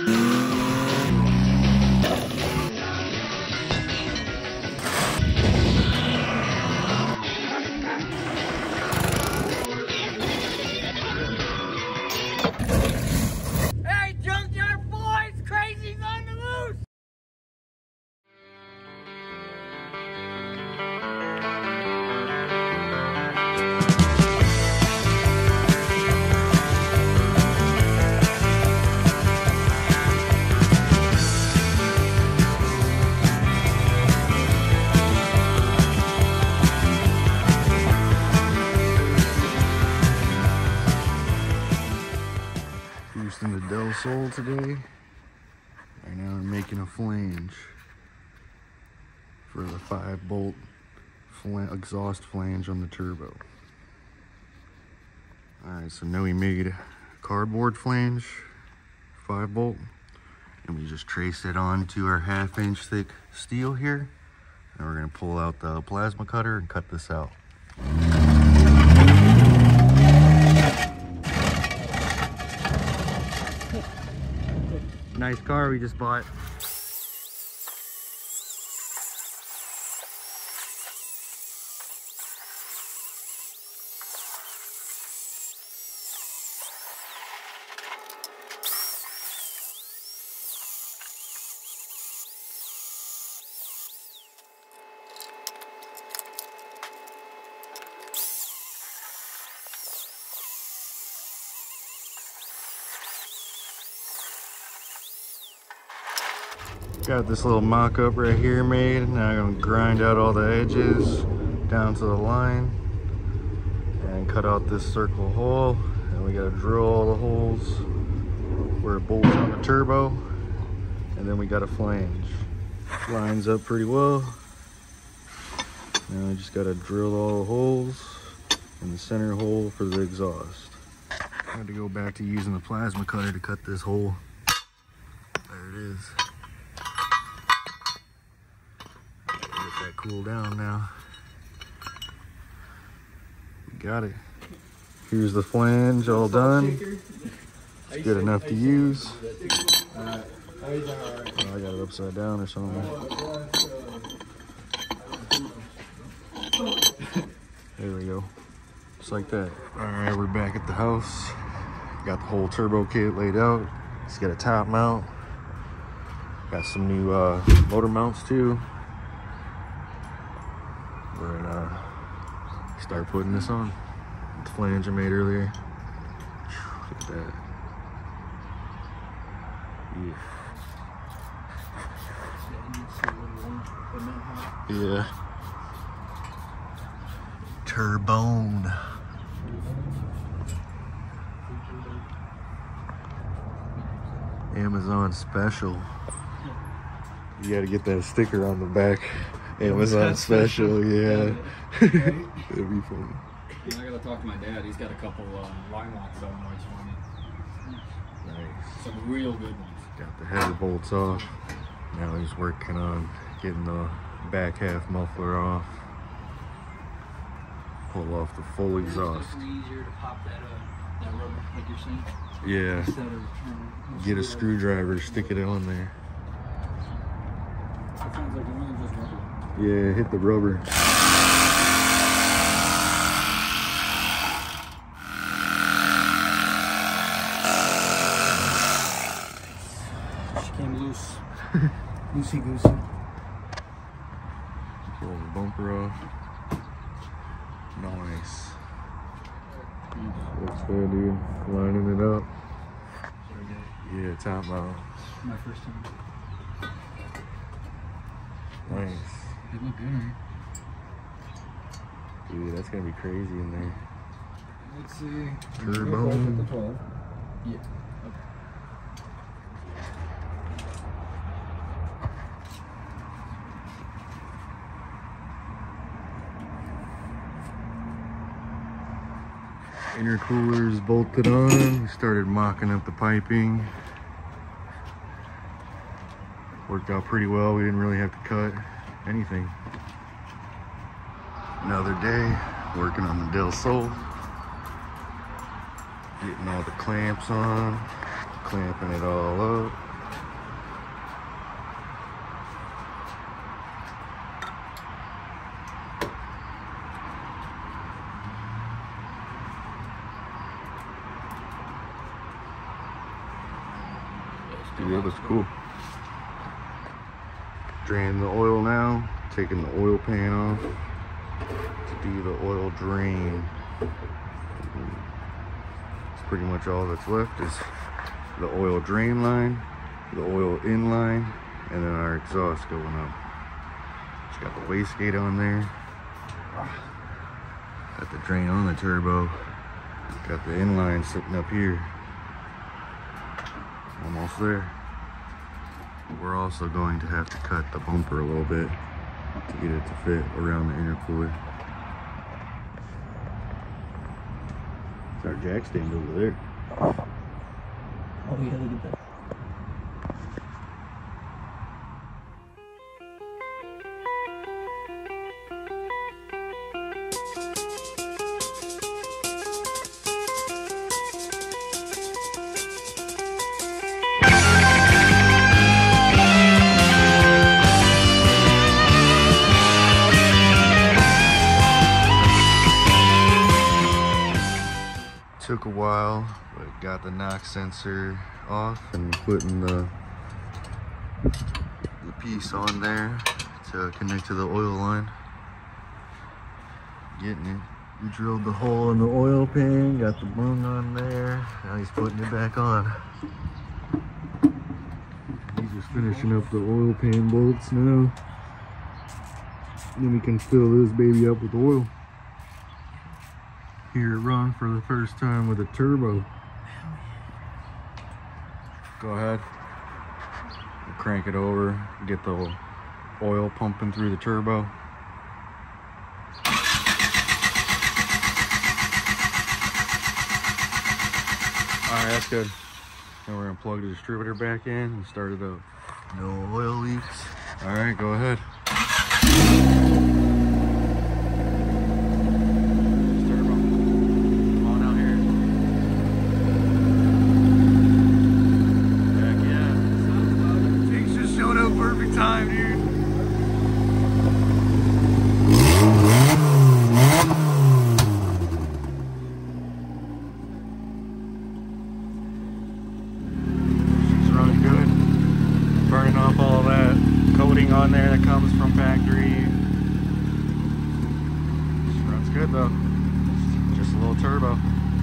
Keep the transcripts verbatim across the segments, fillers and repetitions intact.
Using the Del Sol today. Right now I'm making a flange for the five bolt flan exhaust flange on the turbo. Alright, so now we made a cardboard flange, five bolt, and we just traced it onto our half inch thick steel here. And we're gonna pull out the plasma cutter and cut this out. Nice car we just bought. Got this little mock-up right here made. Now I'm gonna grind out all the edges down to the line and cut out this circle hole. And we gotta drill all the holes where it bolts on the turbo. And then we got a flange. Lines up pretty well. Now we just gotta drill all the holes in the center hole for the exhaust. I had to go back to using the plasma cutter to cut this hole. There it is. That cool down now. Got it. Here's the flange all done. It's good enough to use. Oh, I got it upside down or something. There we go. Just like that. All right, we're back at the house. Got the whole turbo kit laid out. It's got a top mount. Got some new uh, motor mounts too. We're gonna start putting this on. The flange I made earlier. Look at that. Yeah. Yeah. Turbone. Amazon special. You gotta get that sticker on the back. Amazon special, yeah. It'd be funny. Yeah, I gotta talk to my dad. He's got a couple uh, line locks on which one. Nice. Some real good ones. Got the header bolts off. Now he's working on getting the back half muffler off. Pull off the full exhaust. It's easier to pop that, uh, that rubber, like you're saying. Yeah. Instead of, um, Get a screwdriver, stick it on there. That sounds like more than just rubber. Yeah, hit the rubber. She came loose. Loosey goosey. Pull the bumper off. Nice. Looks good, dude. Lining it up. Yeah, top mount. My first time. Nice. It looked good, right? Dude, that's gonna be crazy in there. Let's see. Turbo. Yeah. Intercooler's bolted on. We started mocking up the piping. Worked out pretty well. We didn't really have to cut anything. Another day working on the Del Sol. Getting all the clamps on, clamping it all up. Dude, that looks cool. Drain the oil now. Taking the oil pan off to do the oil drain. It's pretty much all that's left is the oil drain line, the oil in line, and then our exhaust going up. It's got the wastegate on there. Got the drain on the turbo. Got the inline sitting up here. Almost there. We're also going to have to cut the bumper a little bit to get it to fit around the intercooler. It's our jack stand over there. Oh yeah, look at that. Took a while, but got the knock sensor off and putting the, the piece on there to connect to the oil line. Getting it. We drilled the hole in the oil pan, got the bung on there. Now he's putting it back on. He's just finishing up the oil pan bolts now. Then we can fill this baby up with oil. Hear it run for the first time with a turbo. Go ahead. We'll crank it over, get the oil pumping through the turbo. Alright, that's good. Now we're gonna plug the distributor back in and start it up. No oil leaks. Alright, go ahead. Time, dude. She's running good. Burning off all that coating on there that comes from factory. She runs good though. Just a little turbo.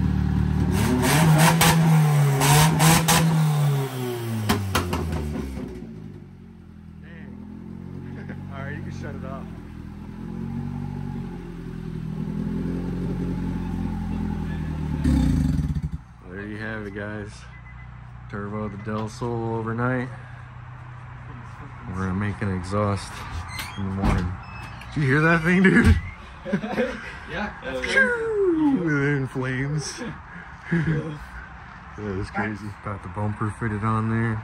Alright, you can shut it off. There you have it, guys. Turbo the Del Sol overnight. We're gonna make an exhaust in the morning. Did you hear that thing, dude? Yeah. In flames. That was crazy. Got the bumper fitted on there.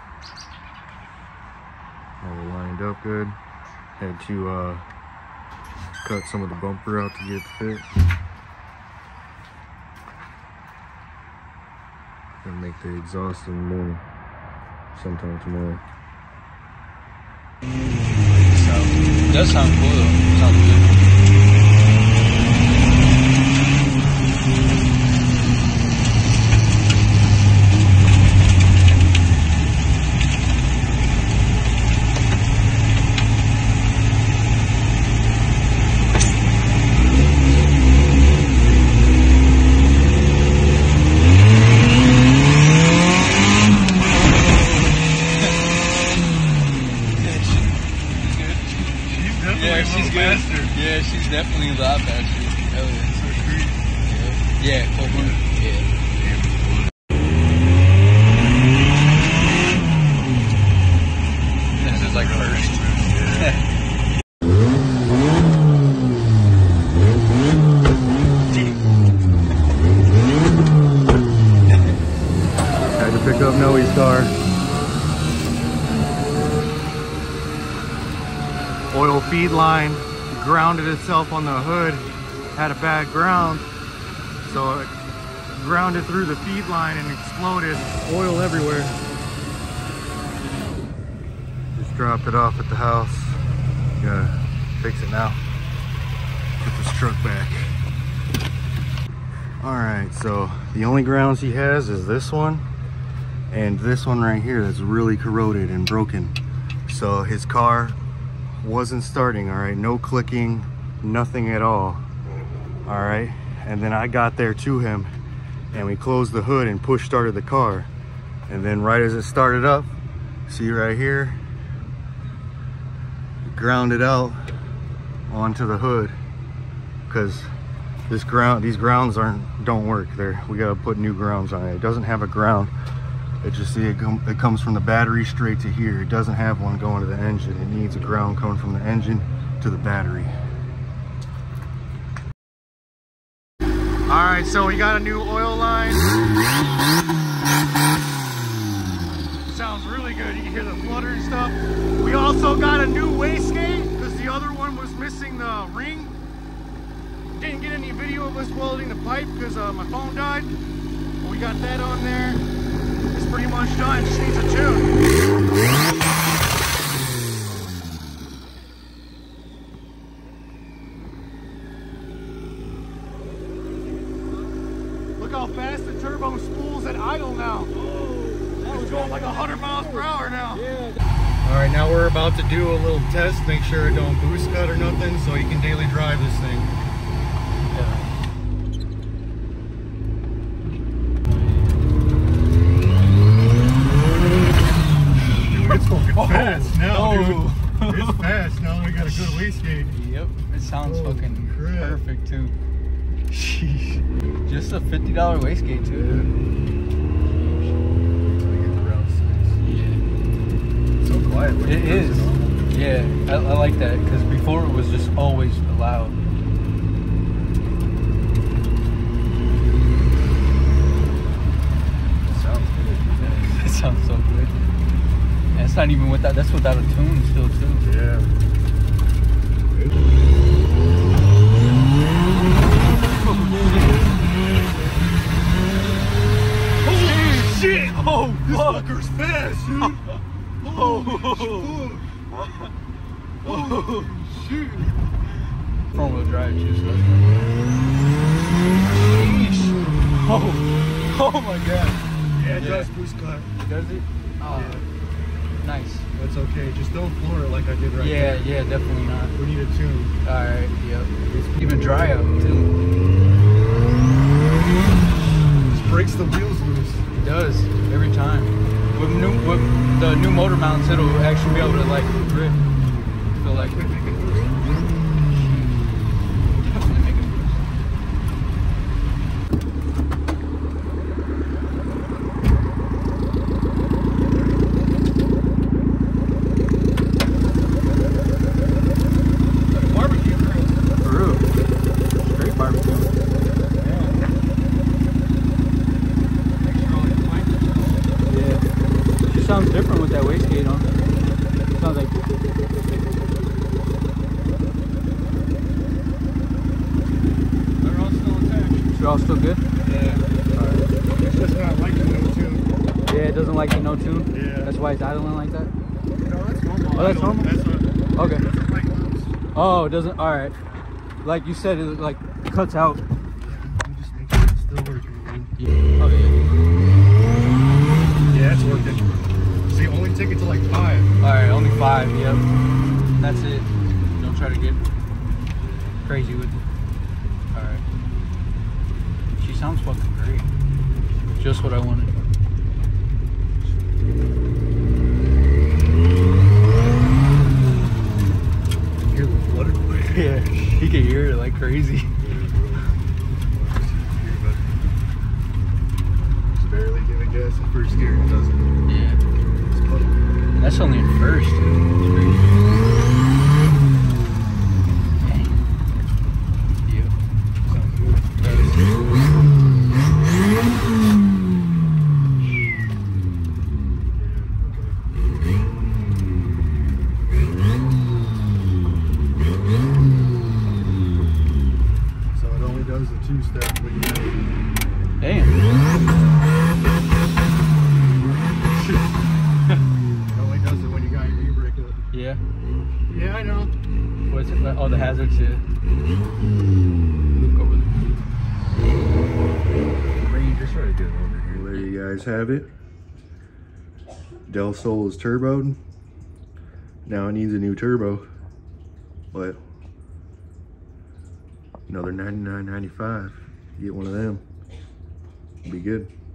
All lined up good. Had to uh, cut some of the bumper out to get it to fit. Gonna make the exhaust in the morning, sometime tomorrow. It does sound cool though. It sounds good. Yeah, she's good. Yeah, she's definitely a lot faster. Hell yeah. So street. Yeah, yeah, cold one. Yeah. This is like first. Had to pick up Noe's car. Oil feed line grounded itself on the hood, had a bad ground, so it grounded through the feed line and exploded. Oil everywhere. Just dropped it off at the house. Gotta fix it now. Put this truck back. All right, so the only grounds he has is this one and this one right here that's really corroded and broken. So his car wasn't starting, all right? No clicking, nothing at all, all right? And then I got there to him and we closed the hood and push started the car. And then right as it started up, see right here, grounded out onto the hood, because this ground, these grounds aren't, don't work there. We gotta put new grounds on it. It doesn't have a ground. It just, see, it, com it comes from the battery straight to here. It doesn't have one going to the engine. It needs a ground coming from the engine to the battery. All right, so we got a new oil line. Sounds really good. You can hear the flutter and stuff. We also got a new wastegate because the other one was missing the ring. Didn't get any video of us welding the pipe because uh, my phone died. But we got that on there. It's pretty much done. Just needs a tune. Look how fast the turbo spools at idle now. Oh, it's going like a hundred miles per hour now. Yeah. All right, now we're about to do a little test, make sure it don't boost cut or nothing, so you can daily drive this thing. Yeah. Dude, it's going oh, fast now, oh. Dude. It's fast now. We got a good wastegate. Yep, it sounds oh, fucking crap. Perfect too. Sheesh. Just a fifty dollar wastegate too. Yeah. It's so quiet. It is. Yeah, I, I like that because before it was just always loud. It sounds good. It sounds so good. And it's not even without. That's without a tune still too. Yeah. Holy shit! Oh, this fuck. fucker's fast, dude! Oh, oh, oh shit! Front wheel drive too, so that's Oh, oh my god! Yeah, it yeah. does boost cut. Does it? Oh, yeah. Nice. That's okay. Just don't floor it like I did right yeah, there. Yeah, yeah, definitely not. We need a tune. All right. Yep. It's even dry out too. Just breaks the wheels loose. It does every time. With new with the new motor mounts, it'll actually be able to like grip. Feel like it. Definitely make it boost. Barbecue grill. For real. Straight barbecue. Sounds different with that wastegate on. Sounds like They're all still attached. they're all still good? Yeah. Alright. It's just not like the no tune. Yeah, it doesn't like the no tune? Yeah. That's why it's idling like that? No, that's normal. Oh, that's normal? That's what, okay. It doesn't like loose. Oh, it doesn't? Alright. Like you said, it like cuts out. Yeah, I'm just making sure it's still working, man. Yeah. Oh, yeah. Yeah, it's working. So you only take it to like five. Alright, only five, yep. That's it. Don't try to get crazy with it. Alright. She sounds fucking great. Just what I wanted. Hear the flutter? Yeah, he can hear it like crazy. Just barely giving gas in first gear, it doesn't. Yeah. And that's only in first. It's crazy. Dang. Yeah. Sounds good. So it only does the two step, but you know. Damn. It only does it when you got your e-brake up. Yeah. Yeah, I know. What's it? Oh, the hazards. Yeah. Look over there. Just try to get it over here. There you guys have it. Del Sol is turboed. Now it needs a new turbo, but another ninety-nine ninety-five. Get one of them, be good.